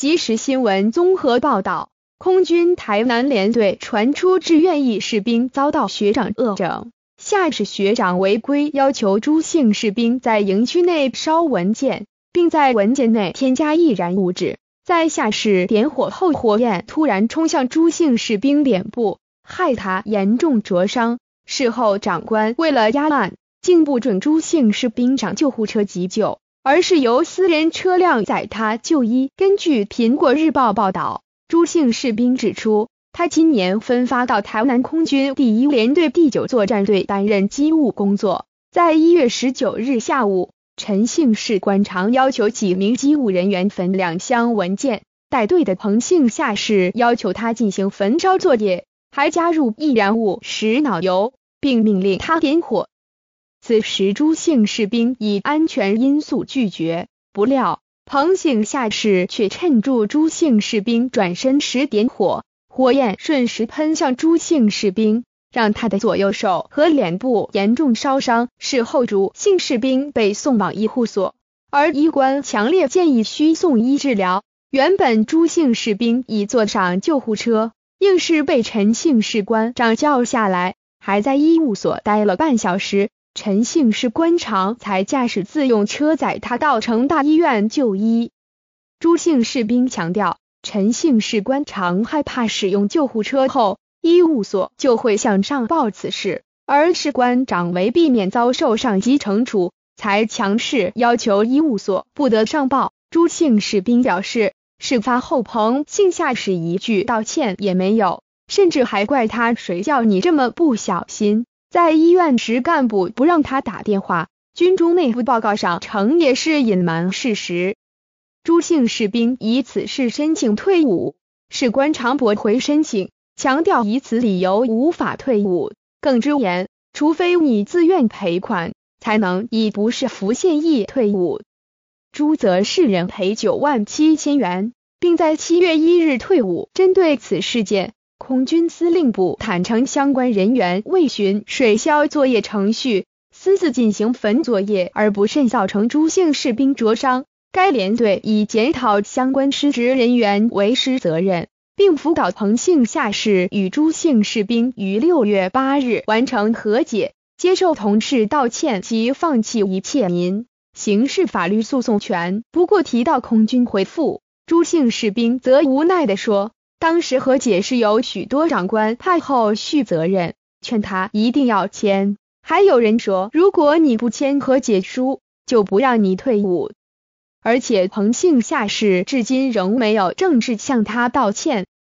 即时新闻综合报道，空军台南联队传出志愿役士兵遭到学长恶整，下士学长违规要求朱姓士兵在营区内烧文件，并在文件内添加易燃物质，在下士点火后，火焰突然冲向朱姓士兵脸部，害他严重灼伤。事后长官为了压案，竟不准朱姓士兵上救护车急救，而是由私人车辆载他就医。根据苹果日报报道，朱姓士兵指出，他今年分发到台南空军第1联队第9作战队担任机务工作。在1月19日下午，陈姓士官长要求几名机务人员分2箱文件，带队的彭姓下士要求他进行焚烧作业，还加入易燃物石脑油，并命令他点火。此时朱姓士兵以安全因素拒绝，不料彭姓下士却趁住朱姓士兵转身时点火，火焰瞬时喷向朱姓士兵，让他的左右手和脸部严重烧伤。事后朱姓士兵被送往医护所，而医官强烈建议需送医治疗。原本朱姓士兵已坐上救护车，硬是被陈姓士官长叫下来，还在医务所待了半小时，陈姓士官长才驾驶自用车载他到成大医院就医。朱姓士兵强调，陈姓士官长害怕使用救护车后，医务所就会向上报此事，而士官长为避免遭受上级惩处，才强势要求医务所不得上报。朱姓士兵表示，事发后彭姓下士一句道歉也没有，甚至还怪他谁叫你这么不小心。在医院时干部不让他打电话，军中内部报告上称也是隐瞒事实。朱姓士兵以此事申请退伍，士官长驳回申请，强调以此理由无法退伍，更直言，除非你自愿赔款，才能以不是服现役退伍。朱则世人赔97000元，并在7月1日退伍。针对此事件，空军司令部坦承，相关人员未循水消作业程序，私自进行焚作业，而不慎造成朱姓士兵灼伤。该联队已检讨相关失职人员为师责任，并辅导彭姓下士与朱姓士兵于6月8日完成和解，接受同事道歉及放弃一切民刑事法律诉讼权。不过提到空军回复，朱姓士兵则无奈地说，当时和解是由许多长官派后续责任，劝他一定要签。还有人说，如果你不签和解书，就不让你退伍。而且彭姓下士至今仍没有正式向他道歉。